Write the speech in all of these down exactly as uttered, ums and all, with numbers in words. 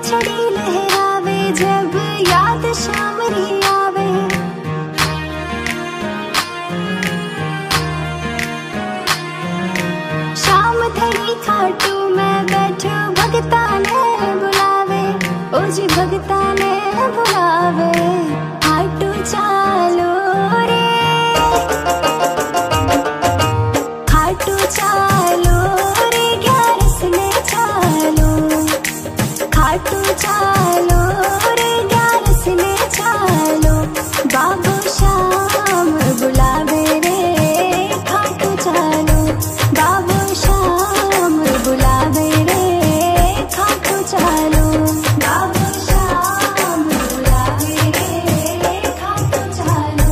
छड़ी लहरावे जब याद शाम री आवे। शाम धरी खाटू में बैठो भगता ने बुलावे, ओ जी भगता ने बुलावे। खाटू चालो रे, खाटू चालो रे, ग्यारस ने चालो। खाटू चालो रे, ग्यारस ने चालो। बाबू शाम बुलावे रे, खाटू चालो। बाबू शाम बुलावे रे, खाटू चालो। बाबू शाम बुलावे रे, खाटू चालो।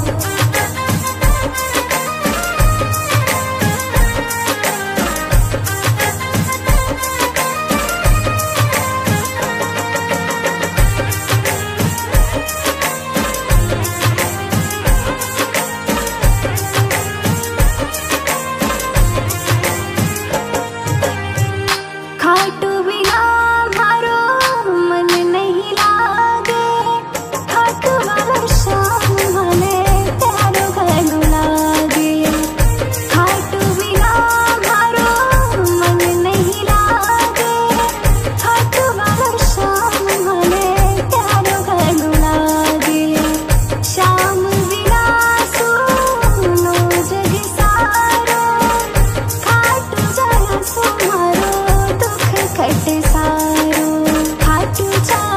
खाटू बिना मारो मन नहीं लागे, खाटू वाला शाम वाले प्यारो घनु लागे। खाटू बिना मारो मन नहीं लागे, खाटू वाला शाम वाले प्यारो घनु लागे। शाम बिना सुनो जग सारो, खाटू जरा सुमारो दुख कट सारो। खाटू चालो